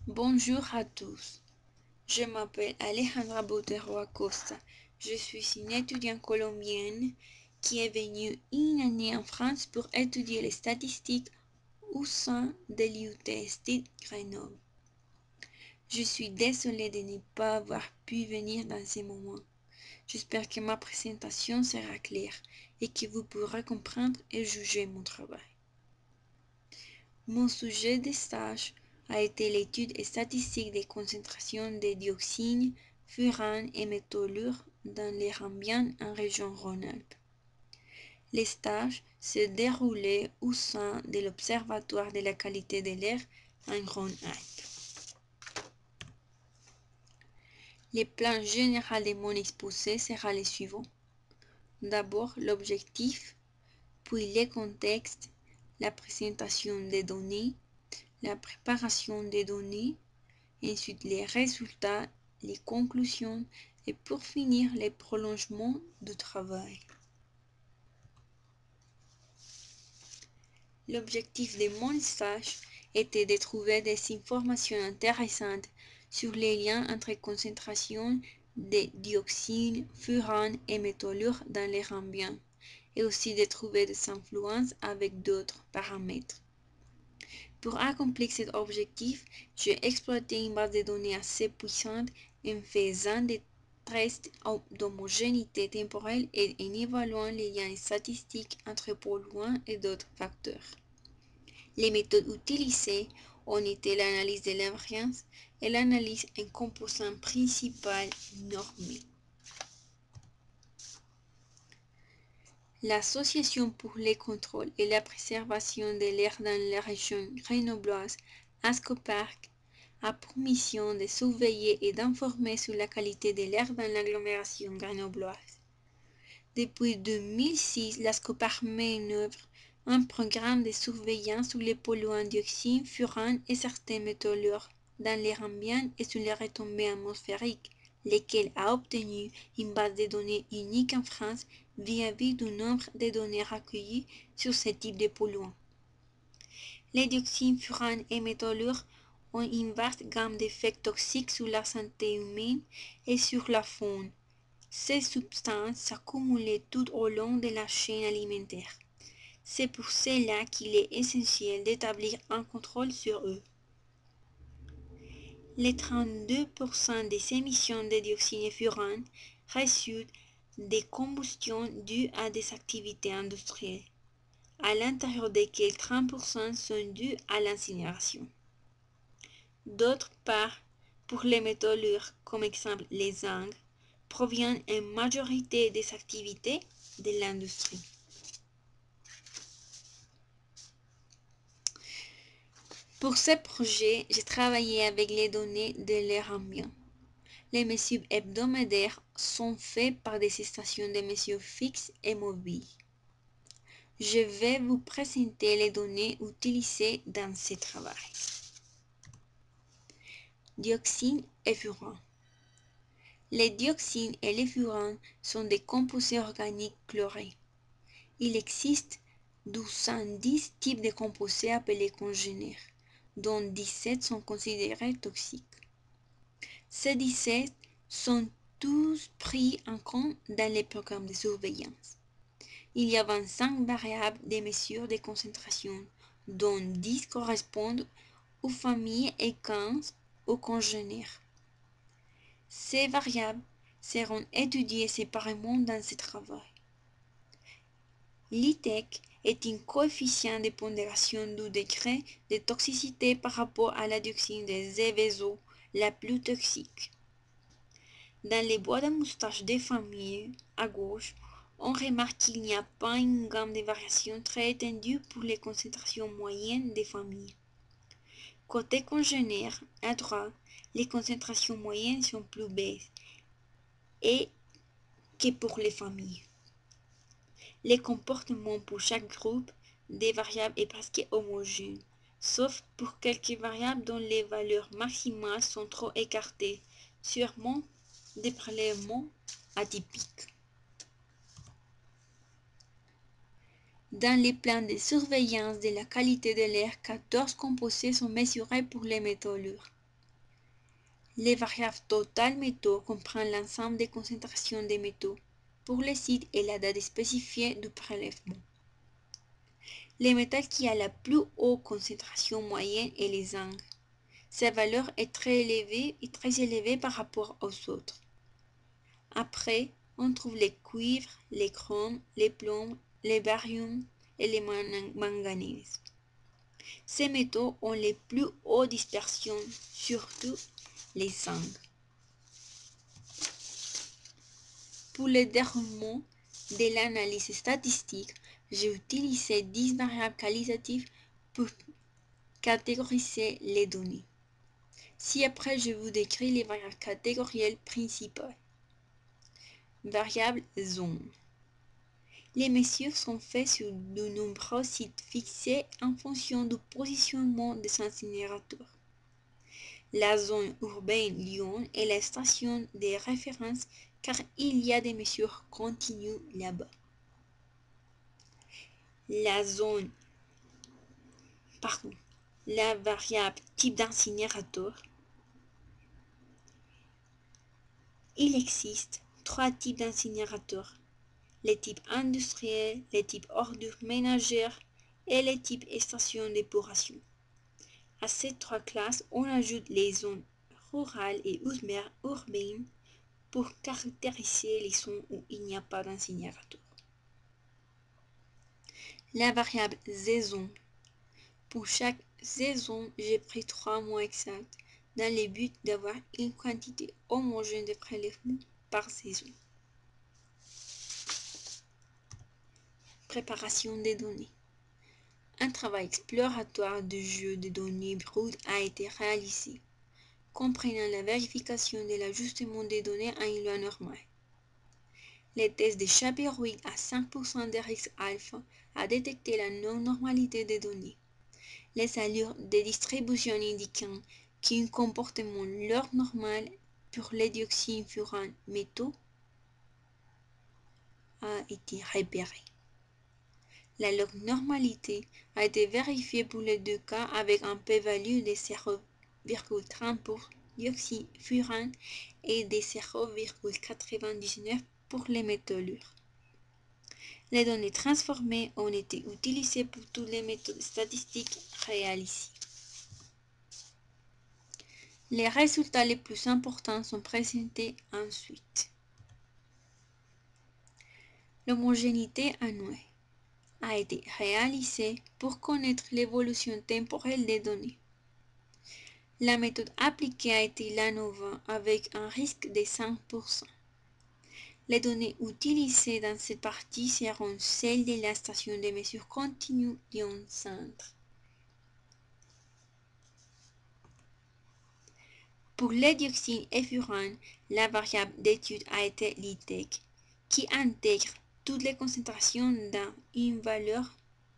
Bonjour à tous, je m'appelle Alejandra Botero Acosta. Je suis une étudiante colombienne qui est venue une année en France pour étudier les statistiques au sein de l'UTST Grenoble. Je suis désolée de ne pas avoir pu venir dans ce moment. J'espère que ma présentation sera claire et que vous pourrez comprendre et juger mon travail. Mon sujet de stage a été l'étude statistique des concentrations de dioxine, furane et métaux lourds dans l'air ambiant en région Rhône-Alpes. Le stage se déroulait au sein de l'Observatoire de la qualité de l'air en Rhône-Alpes. Le plan général de mon exposé sera le suivant. D'abord l'objectif, puis le contexte, la présentation des données, la préparation des données, ensuite les résultats, les conclusions et pour finir les prolongements du travail. L'objectif de mon stage était de trouver des informations intéressantes sur les liens entre concentration de dioxine, furane et métaux lourds dans l'air ambiant et aussi de trouver des influences avec d'autres paramètres. Pour accomplir cet objectif, j'ai exploité une base de données assez puissante en faisant des tests d'homogénéité temporelle et en évaluant les liens statistiques entre polluants et d'autres facteurs. Les méthodes utilisées ont été l'analyse de l'invariance et l'analyse en composant principal normé. L'Association pour le contrôle et la préservation de l'air dans la région grenobloise, ASCOPARC, a pour mission de surveiller et d'informer sur la qualité de l'air dans l'agglomération grenobloise. Depuis 2006, l'ASCOPARC met en œuvre un programme de surveillance sur les polluants dioxine, furane et certains métaux lourds dans l'air ambiant et sur les retombées atmosphériques, lesquels a obtenu une base de données unique en France vis-à-vis du nombre de données recueillies sur ce type de polluants. Les dioxines, furane et métaux lourds ont une vaste gamme d'effets toxiques sur la santé humaine et sur la faune. Ces substances s'accumulent tout au long de la chaîne alimentaire. C'est pour cela qu'il est essentiel d'établir un contrôle sur eux. Les 32% des émissions de dioxine et furane résultent des combustions dues à des activités industrielles, à l'intérieur desquelles 30% sont dues à l'incinération. D'autre part, pour les métaux lourds, comme exemple les zinc, proviennent en majorité des activités de l'industrie. Pour ce projet, j'ai travaillé avec les données de l'air ambiant. Les mesures hebdomadaires sont faites par des stations de mesure fixes et mobiles. Je vais vous présenter les données utilisées dans ce travail. Dioxine et furane. Les dioxines et les furanes sont des composés organiques chlorés. Il existe 210 types de composés appelés congénères, dont 17 sont considérés toxiques. Ces 17 sont tous pris en compte dans les programmes de surveillance. Il y a 25 variables de mesure de concentration, dont 10 correspondent aux familles et 15 aux congénères. Ces variables seront étudiées séparément dans ce travail. L'ITEC est un coefficient de pondération du degré de toxicité par rapport à la dioxine de Seveso, la plus toxique. Dans les bois de moustache des familles, à gauche, on remarque qu'il n'y a pas une gamme de variations très étendue pour les concentrations moyennes des familles. Côté congénère, à droite, les concentrations moyennes sont plus basses que pour les familles. Les comportements pour chaque groupe des variables est presque homogène, sauf pour quelques variables dont les valeurs maximales sont trop écartées, sûrement des prélèvements atypiques. Dans les plans de surveillance de la qualité de l'air, 14 composés sont mesurés pour les métaux lourds. Les variables totales métaux comprennent l'ensemble des concentrations des métaux pour le site et la date spécifiée du prélèvement. Le métal qui a la plus haute concentration moyenne est le zinc. Sa valeur est très élevée par rapport aux autres. Après, on trouve les cuivres, les chromes, les plombs, les barium et les manganèses. Ces métaux ont les plus hautes dispersions, surtout les zinc. Pour le déroulement de l'analyse statistique, j'ai utilisé 10 variables qualitatives pour catégoriser les données. Ci-après, je vous décris les variables catégorielles principales. Variable zone. Les mesures sont faites sur de nombreux sites fixés en fonction du positionnement des incinérateurs. La zone urbaine Lyon est la station de référence car il y a des mesures continues là-bas. La variable type d'incinérateur. Il existe 3 types d'incinérateurs. Les types industriels, les types ordures ménagères et les types stations d'épuration. À ces 3 classes, on ajoute les zones rurales et urbaines pour caractériser les zones où il n'y a pas d'incinérateur. La variable saison. Pour chaque saison, j'ai pris 3 mois exacts dans le but d'avoir une quantité homogène de prélèvements par saison. Préparation des données. Un travail exploratoire de jeu de données brutes a été réalisé, comprenant la vérification de l'ajustement des données à une loi normale. Le test de Shapiro-Wilk à 5% de risque alpha a détecté la non-normalité des données. Les allures de distribution indiquant qu'un comportement log normal pour les dioxyfurans métaux a été repéré. La log normalité a été vérifiée pour les 2 cas avec un p-value de 0,30 pour dioxyfurane et de 0,99 pour les métaux lourds. Les données transformées ont été utilisées pour toutes les méthodes statistiques réalisées. Les résultats les plus importants sont présentés ensuite. L'homogénéité annuelle a été réalisée pour connaître l'évolution temporelle des données. La méthode appliquée a été l'ANOVA avec un risque de 5%. Les données utilisées dans cette partie seront celles de la station de mesure continue Lyon Centre. Pour les dioxydes et furans, la variable d'étude a été l'ITEC, qui intègre toutes les concentrations dans une valeur.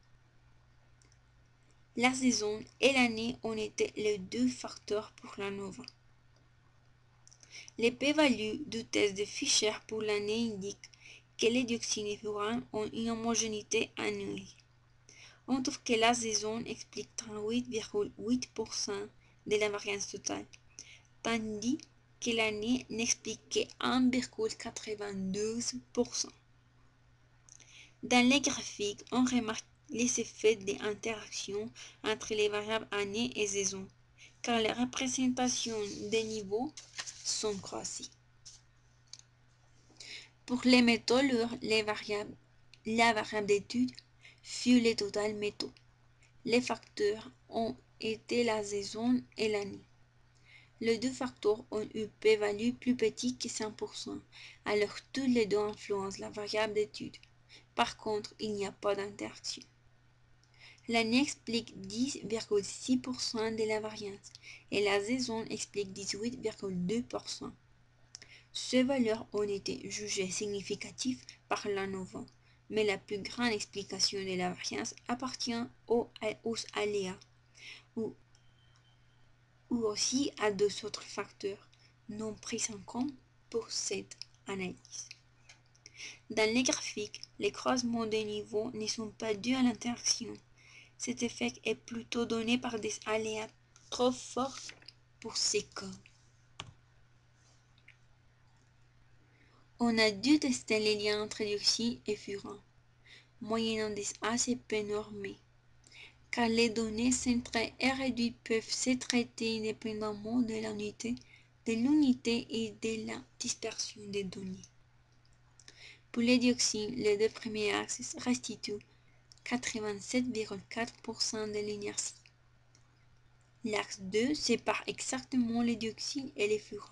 La saison et l'année ont été les 2 facteurs pour l'ANOVA. Les p-values du test de Fischer pour l'année indiquent que les dioxydes et furans ont une homogénéité annuelle. On trouve que la saison explique 38,8% de la variance totale, tandis que l'année n'explique que 1,92%. Dans les graphiques, on remarque les effets d'interaction entre les variables année et saison, car les représentations des niveaux sont croisées. Pour les métaux lourds, la variable d'étude fut le total métaux. Les facteurs ont été la saison et l'année. Les 2 facteurs ont eu p-value plus petit que 100%, alors tous les 2 influencent la variable d'étude. Par contre, il n'y a pas d'interaction. L'année explique 10,6% de la variance et la saison explique 18,2%. Ces valeurs ont été jugées significatives par l'ANOVA, mais la plus grande explication de la variance appartient aux aléas ou aussi à 2 autres facteurs non pris en compte pour cette analyse. Dans les graphiques, les croisements des niveaux ne sont pas dus à l'interaction. Cet effet est plutôt donné par des aléas trop forts pour ces cas. On a dû tester les liens entre dioxyde et furan, moyennant des ACP normés, car les données centrées et réduites peuvent se traiter indépendamment de l'unité et de la dispersion des données. Pour les dioxydes, les deux premiers axes restituent 87,4% de l'inertie. L'axe 2 sépare exactement les dioxydes et les furans.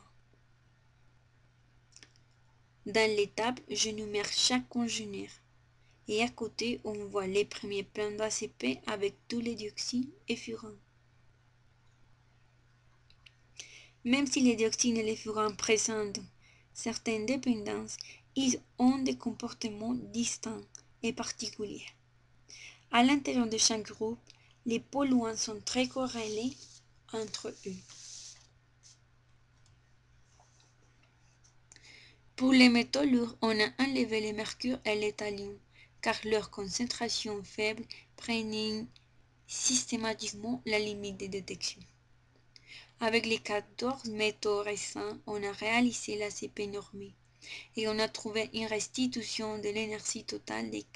Dans l'étape, je numère chaque congénère. Et à côté, on voit les premiers plans d'ACP avec tous les dioxydes et furans. Même si les dioxydes et les furans présentent certaines dépendances, ils ont des comportements distincts et particuliers. À l'intérieur de chaque groupe, les polluants sont très corrélés entre eux. Pour les métaux lourds, on a enlevé le mercure et le thallium, car leur concentration faible prenait systématiquement la limite de détection. Avec les 14 métaux récents, on a réalisé la CP normée et on a trouvé une restitution de l'énergie totale de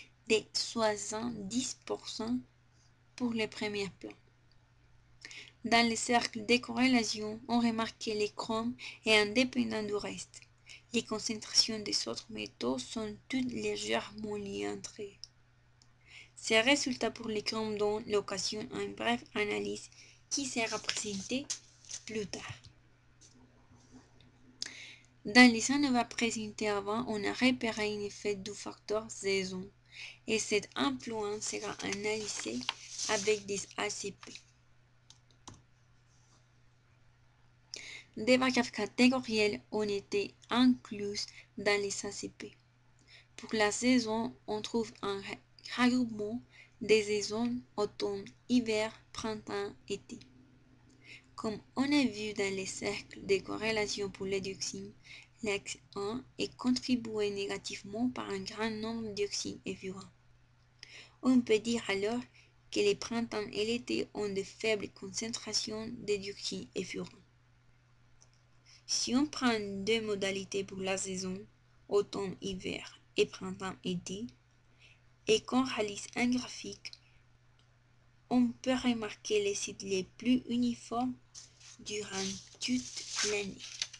70% pour les premiers plans. Dans le cercle de corrélation, on remarque que le chrome est indépendant du reste. Les concentrations des autres métaux sont toutes légèrement liées entre eux. Ces résultats pour le chrome donnent l'occasion à une brève analyse qui sera présentée plus tard. Dans les ANOVA présentés avant, on a repéré un effet du facteur saison et cette influence sera analysée avec des ACP. Des variables catégorielles ont été incluses dans les ACP. Pour la saison, on trouve un regroupement des saisons automne, hiver, printemps, été. Comme on a vu dans les cercles de corrélation pour les dioxydes, l'axe 1 est contribué négativement par un grand nombre de dioxydes et furans. On peut dire alors que les printemps et l'été ont de faibles concentrations de dioxyde et furans. Si on prend deux modalités pour la saison, automne-hiver et printemps-été, et qu'on réalise un graphique, on peut remarquer les sites les plus uniformes durant toute l'année.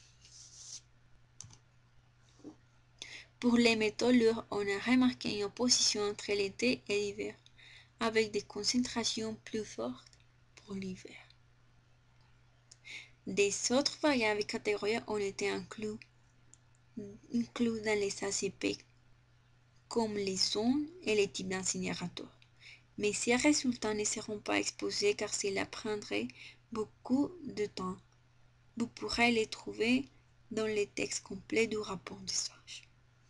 Pour les métaux lourds, on a remarqué une opposition entre l'été et l'hiver, avec des concentrations plus fortes pour l'hiver. Des autres variables catégorielles ont été incluses dans les ACP, comme les zones et les types d'incinérateurs. Mais ces résultats ne seront pas exposés car cela prendrait beaucoup de temps. Vous pourrez les trouver dans le texte complet du rapport de stage.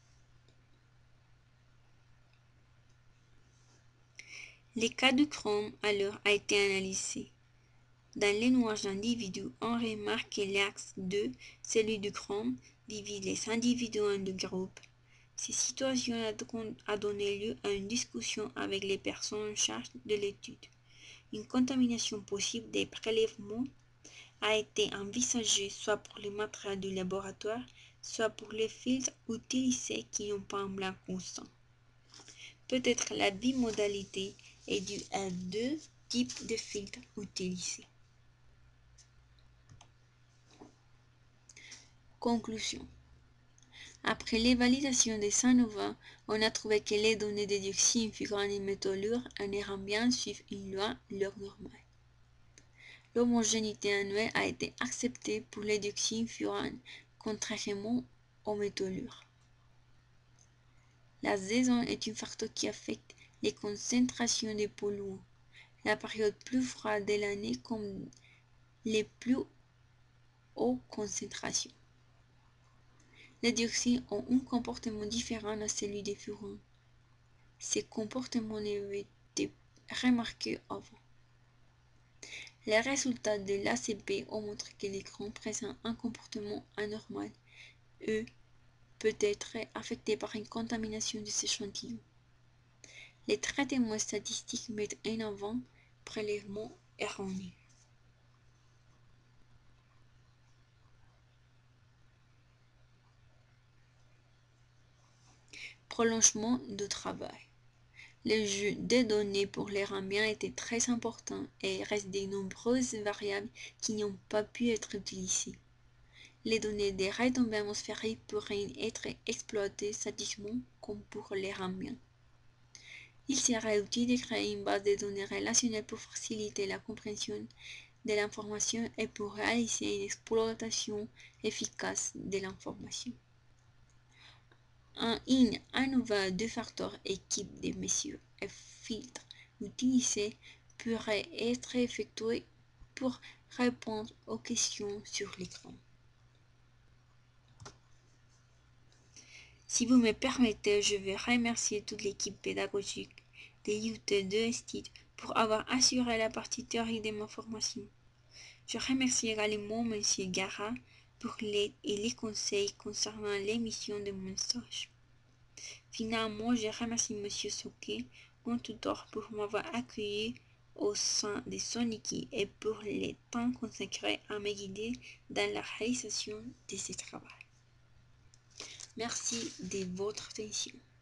Le cas du chrome alors a été analysé. Dans les nuages d'individus, on remarque que l'axe 2, celui du chrome, divise les individus en deux groupes. Cette situation a donné lieu à une discussion avec les personnes en charge de l'étude. Une contamination possible des prélèvements a été envisagée soit pour les matériaux du laboratoire, soit pour les filtres utilisés qui n'ont pas un blanc constant. Peut-être la bimodalité est due à deux types de filtres utilisés. Conclusion. Après les validations des ANOVA, on a trouvé que les données de dioxyde, furans et métaux lourds aimeraient bien suivre une loi normale. L'homogénéité annuelle a été acceptée pour les dioxydes furans, contrairement aux métaux lourds. La saison est un facteur qui affecte les concentrations des polluants. La période plus froide de l'année comme les plus hautes concentrations. Les dioxydes ont un comportement différent à celui des furans. Ces comportements avaient été remarqués avant. Les résultats de l'ACP ont montré que les crans présentent un comportement anormal. Eux peut être affectés par une contamination de ces échantillons. Les traitements statistiques mettent en avant prélèvements erronés. prolongement du travail. Le jeu des données pour les Rambiens était très important et il reste de nombreuses variables qui n'ont pas pu être utilisées. Les données des retombées atmosphériques pourraient être exploitées statiquement comme pour les Rambiens. Il serait utile de créer une base de données relationnelle pour faciliter la compréhension de l'information et pour réaliser une exploitation efficace de l'information. Un nouvel deux facteurs équipe de mesures et filtres utilisés pourrait être effectué pour répondre aux questions sur l'écran. Si vous me permettez, je veux remercier toute l'équipe pédagogique de l'IUT de Estit pour avoir assuré la partie théorique de ma formation. Je remercie également M. Gara pour l'aide et les conseils concernant l'émission de mon stage. Finalement, je remercie M. Souquet, mon tuteur, pour m'avoir accueilli au sein de son équipe et pour le temps consacré à me guider dans la réalisation de ce travail. Merci de votre attention.